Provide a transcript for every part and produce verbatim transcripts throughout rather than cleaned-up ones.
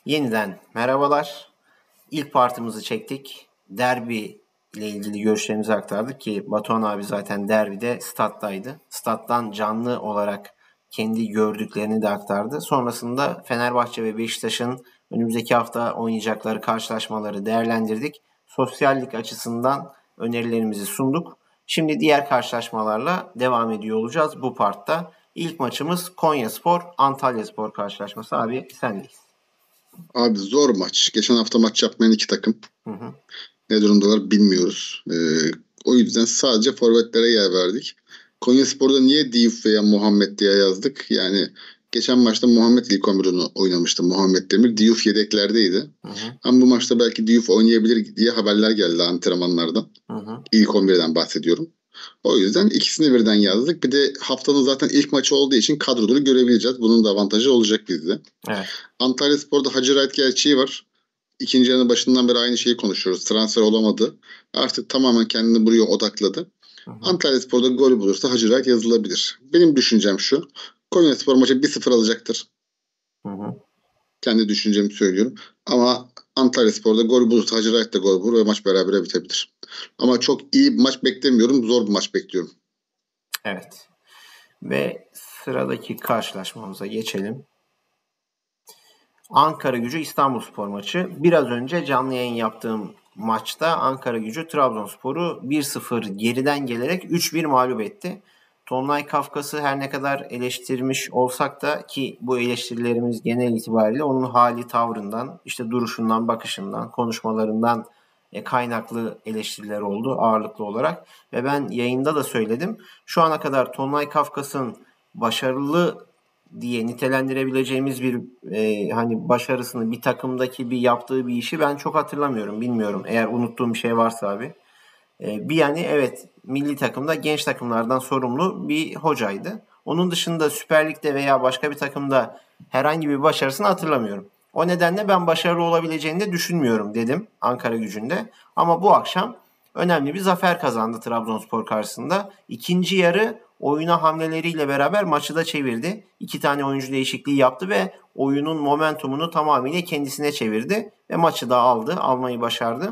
Yeniden merhabalar. İlk partimizi çektik. Derbi ile ilgili görüşlerimizi aktardık ki Batuhan abi zaten derbide stat'taydı. Stat'tan canlı olarak kendi gördüklerini de aktardı. Sonrasında Fenerbahçe ve Beşiktaş'ın önümüzdeki hafta oynayacakları karşılaşmaları değerlendirdik. Sosyallik açısından önerilerimizi sunduk. Şimdi diğer karşılaşmalarla devam ediyor olacağız bu partta. İlk maçımız Konyaspor Antalyaspor karşılaşması. Abi sendeyiz. Abi zor maç. Geçen hafta maç yapmayan iki takım. Hı hı. Ne durumdalar bilmiyoruz. Ee, o yüzden sadece forvetlere yer verdik. Konyaspor'da niye Diouf veya Muhammed diye yazdık? Yani geçen maçta Muhammed ilk on birini oynamıştı. Muhammed Demir. Diouf yedeklerdeydi. Hı hı. Ama bu maçta belki Diouf oynayabilir diye haberler geldi antrenmanlardan. Hı hı. İlk on birden bahsediyorum. O yüzden ikisini birden yazdık. Bir de haftanın zaten ilk maçı olduğu için kadroları görebileceğiz. Bunun da avantajı olacak bizde. Evet. Antalyaspor'da Hacı Wright gerçeği var. İkinci yarının başından beri aynı şeyi konuşuyoruz. Transfer olamadı. Artık tamamen kendini buraya odakladı. Hı hı. Antalyaspor'da gol bulursa Hacı Wright yazılabilir. Benim düşüncem şu. Konyaspor maçı bir sıfır alacaktır. Hı hı. Kendi düşüncemi söylüyorum. Ama Antalyaspor'da gol bulursa Hacı Wright de gol bulur ve maç berabere bitebilir. Ama çok iyi bir maç beklemiyorum. Zor bir maç bekliyorum. Evet. Ve sıradaki karşılaşmamıza geçelim. Ankara-Gücü İstanbulspor maçı. Biraz önce canlı yayın yaptığım maçta Ankara-Gücü Trabzonspor'u bir sıfır geriden gelerek üç bir mağlup etti. Tonlay Kafkas'ı her ne kadar eleştirmiş olsak da ki bu eleştirilerimiz genel itibariyle onun hali tavrından, işte duruşundan, bakışından, konuşmalarından kaynaklı eleştiriler oldu ağırlıklı olarak. Ve ben yayında da söyledim. Şu ana kadar Tonlay Kafkas'ın başarılı diye nitelendirebileceğimiz bir e, hani başarısını bir takımdaki bir yaptığı bir işi ben çok hatırlamıyorum. Bilmiyorum eğer unuttuğum bir şey varsa abi. E, bir yani evet milli takımda genç takımlardan sorumlu bir hocaydı. Onun dışında Süper Lig'de veya başka bir takımda herhangi bir başarısını hatırlamıyorum. O nedenle ben başarılı olabileceğini de düşünmüyorum dedim Ankaragücü'nde. Ama bu akşam önemli bir zafer kazandı Trabzonspor karşısında. İkinci yarı oyuna hamleleriyle beraber maçı da çevirdi. İki tane oyuncu değişikliği yaptı ve oyunun momentumunu tamamıyla kendisine çevirdi. Ve maçı da aldı, almayı başardı.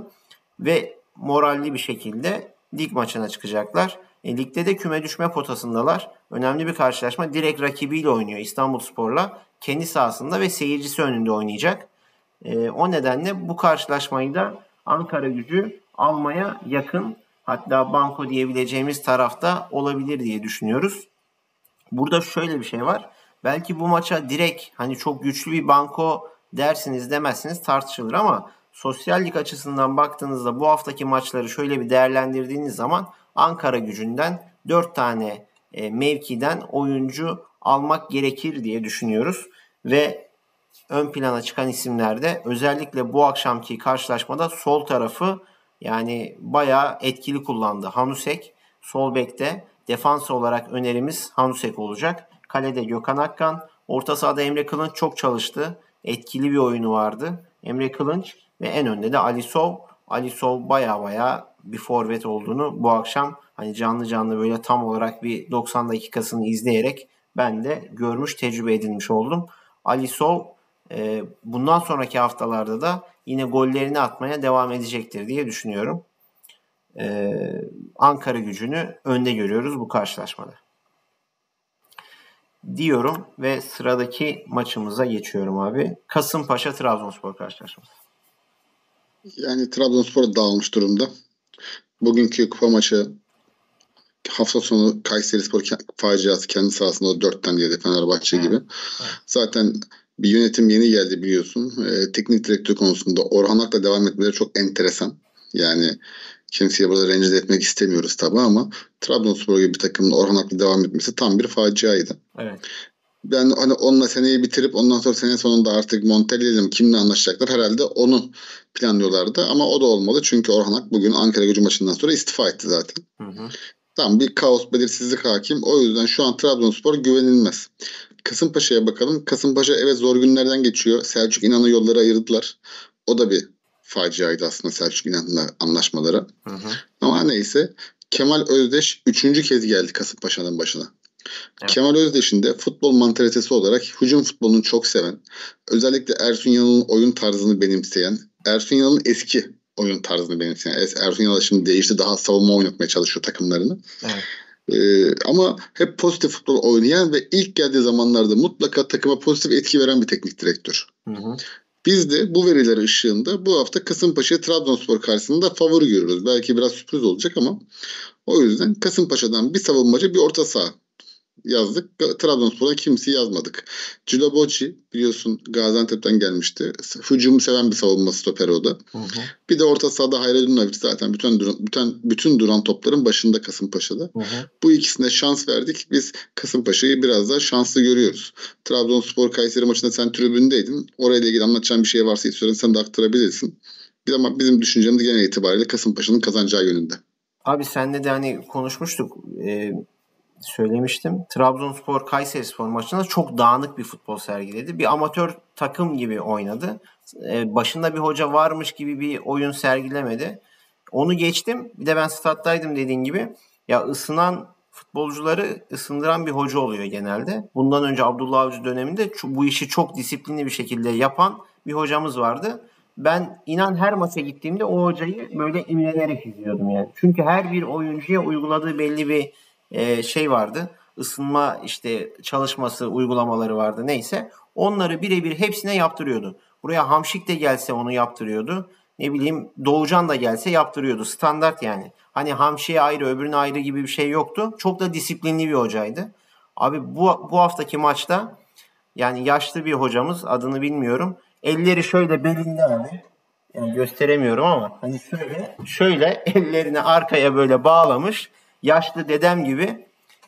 Ve moralli bir şekilde lig maçına çıkacaklar. E, ligde de küme düşme potasındalar. Önemli bir karşılaşma. Direkt rakibiyle oynuyor İstanbulspor'la. Kendi sahasında ve seyircisi önünde oynayacak. E, o nedenle bu karşılaşmayı da Ankaragücü almaya yakın, hatta banko diyebileceğimiz tarafta olabilir diye düşünüyoruz. Burada şöyle bir şey var. Belki bu maça direkt hani çok güçlü bir banko dersiniz demezsiniz tartışılır ama sosyallik açısından baktığınızda bu haftaki maçları şöyle bir değerlendirdiğiniz zaman Ankaragücü'nden dört tane e, mevkiden oyuncu almak gerekir diye düşünüyoruz. Ve ön plana çıkan isimlerde özellikle bu akşamki karşılaşmada sol tarafı yani bayağı etkili kullandı. Hanusek sol bekte, defans olarak önerimiz Hanusek olacak. Kalede Gökhan Akkan, orta sahada Emre Kılınç çok çalıştı. Etkili bir oyunu vardı. Emre Kılınç ve en önde de Alisov. Alisov baya baya bir forvet olduğunu bu akşam hani canlı canlı böyle tam olarak bir doksan dakikasını izleyerek ben de görmüş, tecrübe edinmiş oldum. Alisov e, bundan sonraki haftalarda da yine gollerini atmaya devam edecektir diye düşünüyorum. Ee, Ankaragücü'nü önde görüyoruz bu karşılaşmada. Diyorum ve sıradaki maçımıza geçiyorum abi. Kasımpaşa Trabzonspor karşılaşması. Yani Trabzonspor dağılmış durumda. Bugünkü kupa maçı hafta sonu Kayserispor faciası kendi sahasında dörtten yedi Fenerbahçe Evet. gibi. Evet. Zaten bir yönetim yeni geldi biliyorsun. Ee, teknik direktör konusunda Orhan Ak'la devam etmeleri çok enteresan. Yani kimseye burada rencide etmek istemiyoruz tabii ama Trabzonspor gibi bir takımın Orhan Ak'la devam etmesi tam bir faciaydı. Evet. Ben hani onunla seneyi bitirip ondan sonra sene sonunda artık Montella'yla kimle anlaşacaklar herhalde onu planlıyorlardı ama o da olmadı çünkü Orhan Ak bugün Ankaragücü maçından sonra istifa etti zaten. Hı hı. Tam bir kaos, belirsizlik hakim. O yüzden şu an Trabzonspor güvenilmez. Kasımpaşa'ya bakalım. Kasımpaşa evet zor günlerden geçiyor. Selçuk İnan'ı yolları ayırdılar. O da bir faciaydı aslında Selçuk İnan'la anlaşmaları. Hı hı. Ama neyse Kemal Özdeş üçüncü kez geldi Kasımpaşa'nın başına. Evet. Kemal Özdeş'in de futbol mantalitesi olarak hücum futbolunu çok seven, özellikle Ersun Yanal'ın oyun tarzını benimseyen, Ersun Yanal'ın eski oyun tarzını benimseyen, Ersun Yanal şimdi değişti, daha savunma oynatmaya çalışıyor takımlarını. Evet. Ee, ama hep pozitif futbol oynayan ve ilk geldiği zamanlarda mutlaka takıma pozitif etki veren bir teknik direktör. Hı hı. Biz de bu veriler ışığında bu hafta Kasımpaşa'ya Trabzonspor karşısında favori görüyoruz. Belki biraz sürpriz olacak ama o yüzden Kasımpaşa'dan bir savunmacı, bir orta saha yazdık. Trabzonspor'dan kimseyi yazmadık. Ciloboci biliyorsun Gaziantep'ten gelmişti. Hücumu seven bir savunma stoperi o da. Hı hı. Bir de orta sahada Hayredinovic zaten bütün bütün bütün duran topların başında Kasımpaşa'da. Hı hı. Bu ikisine şans verdik. Biz Kasımpaşa'yı biraz daha şanslı görüyoruz. Trabzonspor Kayseri maçında sen tribündeydin. Orayla ilgili anlatacağım bir şey varsa istiyorsan sen de aktarabilirsin. Bir ama bizim düşüncemiz genel itibariyle Kasımpaşa'nın kazanacağı yönünde. Abi senle de hani konuşmuştuk. Ee, söylemiştim. Trabzonspor Kayserispor maçında çok dağınık bir futbol sergiledi. Bir amatör takım gibi oynadı. Ee, başında bir hoca varmış gibi bir oyun sergilemedi. Onu geçtim. Bir de ben stat'taydım dediğin gibi. Ya ısınan futbolcuları ısındıran bir hoca oluyor genelde. Bundan önce Abdullah Avcı döneminde bu işi çok disiplinli bir şekilde yapan bir hocamız vardı. Ben inan her maça gittiğimde o hocayı böyle imrenerek izliyordum yani. Çünkü her bir oyuncuya uyguladığı belli bir e, şey vardı. Isınma işte çalışması, uygulamaları vardı neyse. Onları birebir hepsine yaptırıyordu. Buraya Hamşik de gelse onu yaptırıyordu. Ne bileyim Doğucan da gelse yaptırıyordu. Standart yani. Hani Hamşik'e ayrı öbürüne ayrı gibi bir şey yoktu. Çok da disiplinli bir hocaydı. Abi bu, bu haftaki maçta yani yaşlı bir hocamız, adını bilmiyorum. Elleri şöyle belinde abi. Yani gösteremiyorum ama hani şöyle şöyle ellerini arkaya böyle bağlamış. Yaşlı dedem gibi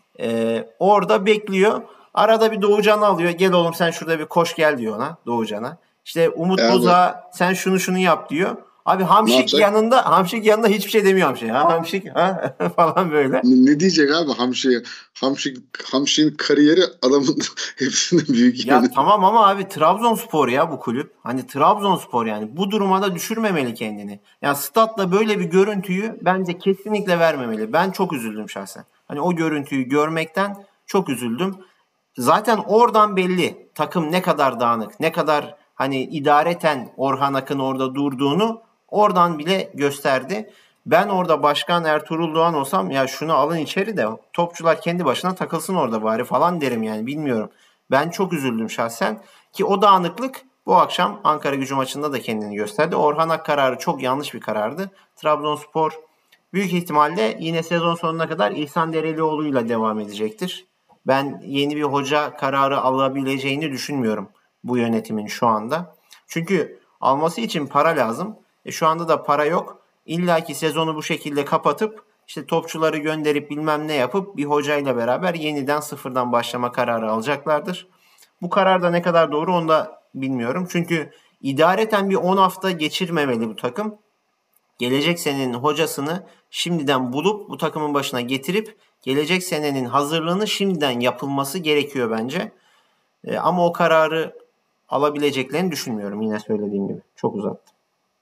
e, orada bekliyor. Arada bir Doğucan'ı alıyor. Gel oğlum sen şurada bir koş gel diyor ona Doğucan'a. İşte Umut E abi, Boz'a sen şunu şunu yap diyor. Abi ne Hamşik yapacak? yanında Hamşik yanında hiçbir şey demiyor Hamşik. Ha Hamşik ha falan böyle. Ne, ne diyecek abi Hamşik'e? Hamşik, Hamşik'in kariyeri adamın hepsinden büyük Ya yani. tamam ama abi Trabzonspor ya bu kulüp. Hani Trabzonspor yani bu duruma da düşürmemeli kendini. Yani statla böyle bir görüntüyü bence kesinlikle vermemeli. Ben çok üzüldüm şahsen. Hani o görüntüyü görmekten çok üzüldüm. Zaten oradan belli takım ne kadar dağınık, ne kadar hani idareten Orhan Akın orada durduğunu oradan bile gösterdi. Ben orada Başkan Ertuğrul Doğan olsam ya şunu alın içeri de topçular kendi başına takılsın orada bari falan derim yani bilmiyorum. Ben çok üzüldüm şahsen ki o dağınıklık bu akşam Ankara-Gücü maçında da kendini gösterdi. Orhan Ak kararı çok yanlış bir karardı. Trabzonspor büyük ihtimalle yine sezon sonuna kadar İhsan Derelioğlu'yla devam edecektir. Ben yeni bir hoca kararı alabileceğini düşünmüyorum bu yönetimin şu anda. Çünkü alması için para lazım. E şu anda da para yok. İlla ki sezonu bu şekilde kapatıp işte topçuları gönderip bilmem ne yapıp bir hocayla beraber yeniden sıfırdan başlama kararı alacaklardır. Bu karar da ne kadar doğru onu da bilmiyorum. Çünkü idareten bir on hafta geçirmemeli bu takım. Gelecek senenin hocasını şimdiden bulup bu takımın başına getirip gelecek senenin hazırlığını şimdiden yapılması gerekiyor bence. E, ama o kararı alabileceklerini düşünmüyorum yine söylediğim gibi. Çok uzattım.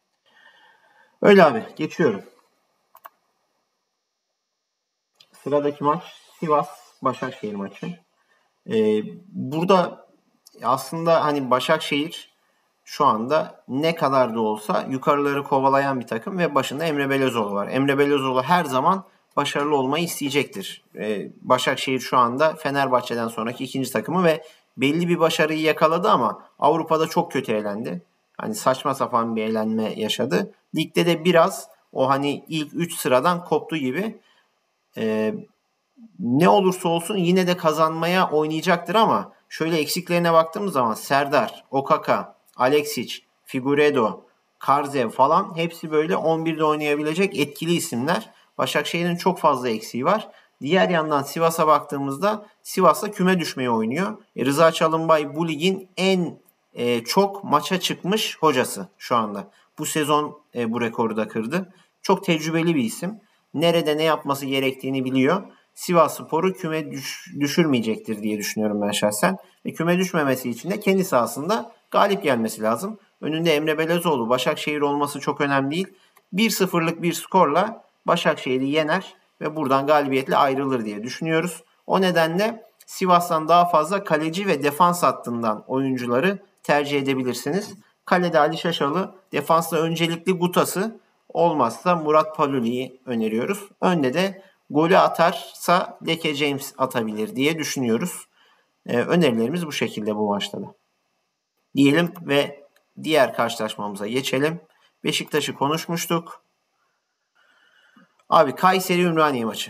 Öyle abi geçiyorum. Sıradaki maç Sivas Başakşehir maçı. Ee, burada aslında hani Başakşehir şu anda ne kadar da olsa yukarıları kovalayan bir takım ve başında Emre Belözoğlu var. Emre Belözoğlu her zaman başarılı olmayı isteyecektir. Ee, Başakşehir şu anda Fenerbahçe'den sonraki ikinci takımı ve belli bir başarıyı yakaladı ama Avrupa'da çok kötü eğlendi. Hani saçma sapan bir eğlenme yaşadı. Ligde de biraz o hani ilk üç sıradan koptu gibi. Ee, ne olursa olsun yine de kazanmaya oynayacaktır ama şöyle eksiklerine baktığımız zaman Serdar, Okaka, Alexic, Figueiredo, Karzev falan hepsi böyle on birde oynayabilecek etkili isimler. Başakşehir'in çok fazla eksiği var. Diğer yandan Sivas'a baktığımızda Sivas'ta küme düşmeye oynuyor. E, Rıza Çalınbay bu ligin en e, çok maça çıkmış hocası şu anda. Bu sezon e, bu rekoru da kırdı. Çok tecrübeli bir isim. Nerede ne yapması gerektiğini biliyor. Sivasspor'u küme düş, düşürmeyecektir diye düşünüyorum ben şahsen. Ve küme düşmemesi için de kendi sahasında galip gelmesi lazım. Önünde Emre Belözoğlu, Başakşehir olması çok önemli değil. bir sıfırlık bir skorla Başakşehir'i yener ve buradan galibiyetle ayrılır diye düşünüyoruz. O nedenle Sivas'tan daha fazla kaleci ve defans hattından oyuncuları tercih edebilirsiniz. Kalede Ali Şaşalı, defansta öncelikli Gutas'ı, olmazsa Murat Paluli'yi öneriyoruz. Önde de golü atarsa Leke James atabilir diye düşünüyoruz. Ee, önerilerimiz bu şekilde bu maçta da. Diyelim ve diğer karşılaşmamıza geçelim. Beşiktaş'ı konuşmuştuk. Abi Kayseri Ümraniye maçı.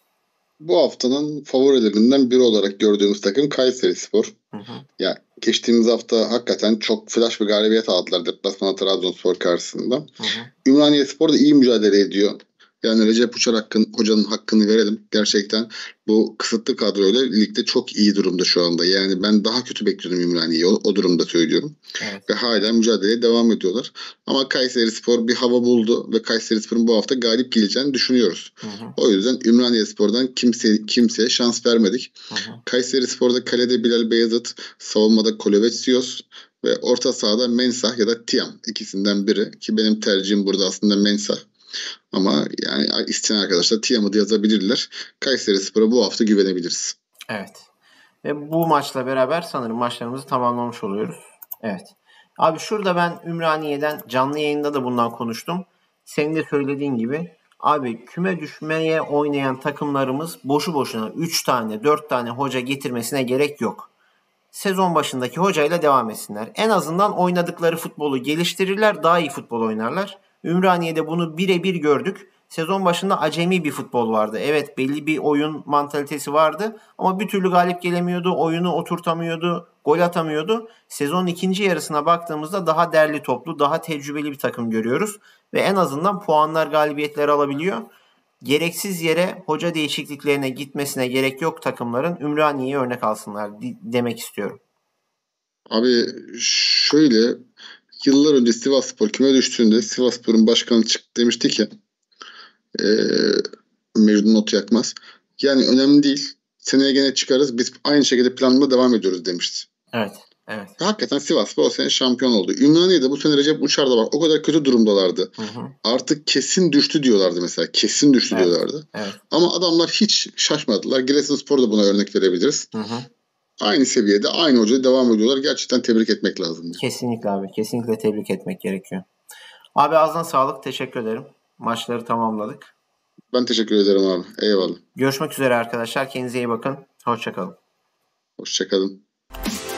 Bu haftanın favorilerinden biri olarak gördüğümüz takım Kayserispor. Hı hı. Ya geçtiğimiz hafta hakikaten çok flash bir galibiyet aldılar deplasmanda Trabzonspor karşısında. Hı hı. Ümraniyespor da iyi mücadele ediyor. Yani Recep Uçar hakkın, hocanın hakkını verelim. Gerçekten bu kısıtlı kadroyla ligde çok iyi durumda şu anda. Yani ben daha kötü bekliyordum Ümraniye'yi. O, o durumda söylüyorum. Evet. Ve hala mücadeleye devam ediyorlar. Ama Kayserispor bir hava buldu ve Kayserispor'un bu hafta galip geleceğini düşünüyoruz. Hı hı. O yüzden Ümraniyespor'dan kimse, kimseye şans vermedik. Hı hı. Kayserispor'da kalede Bilal Beyazıt, savunmada Kolevetsios ve orta sahada Mensah ya da Tiam. İkisinden biri ki benim tercihim burada aslında Mensah. Ama yani isteyen arkadaşlar Tiam'ı da yazabilirler. Kayserispor'a bu hafta güvenebiliriz. Evet. Ve bu maçla beraber sanırım maçlarımızı tamamlamış oluyoruz. Evet. Abi şurada ben Ümraniye'den canlı yayında da bundan konuştum. Senin de söylediğin gibi abi küme düşmeye oynayan takımlarımız boşu boşuna üç tane dört tane hoca getirmesine gerek yok. Sezon başındaki hocayla devam etsinler. En azından oynadıkları futbolu geliştirirler, daha iyi futbol oynarlar. Ümraniye'de bunu birebir gördük. Sezon başında acemi bir futbol vardı. Evet, belli bir oyun mantalitesi vardı ama bir türlü galip gelemiyordu, oyunu oturtamıyordu, gol atamıyordu. Sezonun ikinci yarısına baktığımızda daha derli toplu, daha tecrübeli bir takım görüyoruz ve en azından puanlar, galibiyetleri alabiliyor. Gereksiz yere hoca değişikliklerine gitmesine gerek yok takımların. Ümraniye'yi örnek alsınlar demek istiyorum. Abi şöyle, yıllar önce Sivasspor küme düştüğünde Sivasspor'un başkanı çıktı demişti ki e, Mecnun Not Yakmaz. Yani önemli değil. Seneye gene çıkarız. Biz aynı şekilde planlamaya devam ediyoruz demişti. Evet. Evet. Hakikaten Sivasspor o sene şampiyon oldu. Ümraniye'de bu sene Recep Uçar da var. O kadar kötü durumdalardı. Hı hı. Artık kesin düştü diyorlardı mesela. Kesin düştü evet. diyorlardı. Evet. Ama adamlar hiç şaşmadılar. Giresunspor da buna örnek verebiliriz. Hı hı. Aynı seviyede, aynı hocaya devam ediyorlar. Gerçekten tebrik etmek lazım. Kesinlikle abi. Kesinlikle tebrik etmek gerekiyor. Abi ağzına sağlık. Teşekkür ederim. Maçları tamamladık. Ben teşekkür ederim abi. Eyvallah. Görüşmek üzere arkadaşlar. Kendinize iyi bakın. Hoşça kalın. Hoşça kalın.